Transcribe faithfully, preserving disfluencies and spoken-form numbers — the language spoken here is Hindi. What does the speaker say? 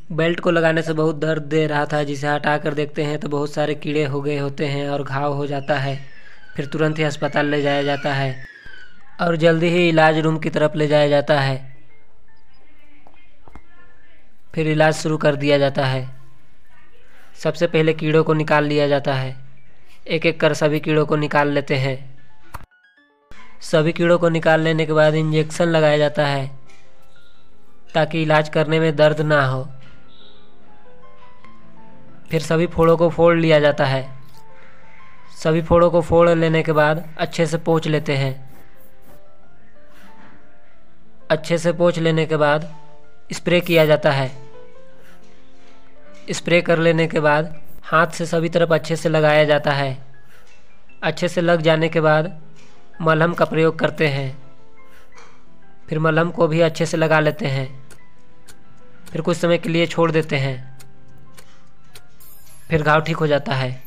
बेल्ट को लगाने से बहुत दर्द दे रहा था, जिसे हटा कर देखते हैं तो बहुत सारे कीड़े हो गए होते हैं और घाव हो जाता है। फिर तुरंत ही अस्पताल ले जाया जाता है और जल्दी ही इलाज रूम की तरफ ले जाया जाता है। फिर इलाज शुरू कर दिया जाता है। सबसे पहले कीड़ों को निकाल लिया जाता है। एक एक कर सभी कीड़ों को निकाल लेते हैं। सभी कीड़ों को निकाल लेने के बाद इंजेक्शन लगाया जाता है ताकि इलाज करने में दर्द ना हो। फिर सभी फोड़ों को फोड़ लिया जाता है। सभी फोड़ों को फोड़ लेने के बाद अच्छे से पोंछ लेते हैं। अच्छे से पोंछ लेने के बाद स्प्रे किया जाता है। स्प्रे कर लेने के बाद हाथ से सभी तरफ अच्छे से लगाया जाता है। अच्छे से लग जाने के बाद मलहम का प्रयोग करते हैं। फिर मलहम को भी अच्छे से लगा लेते हैं। फिर कुछ समय के लिए छोड़ देते हैं। फिर घाव ठीक हो जाता है।